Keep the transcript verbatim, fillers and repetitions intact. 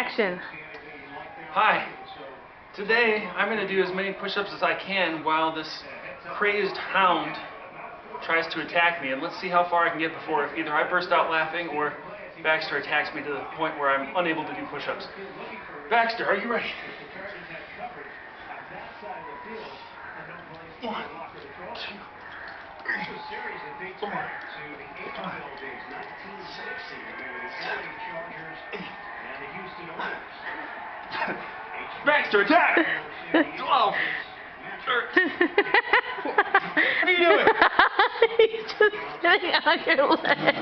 action. Hi. Today I'm going to do as many push-ups as I can while this crazed hound tries to attack me, and let's see how far I can get before either I burst out laughing or Baxter attacks me to the point where I'm unable to do push-ups. Baxter, are you ready? One, two, three, four, five, six, eight. Baxter, attack! twelve, thirteen, fourteen. What are you doing? He's just sitting on your leg.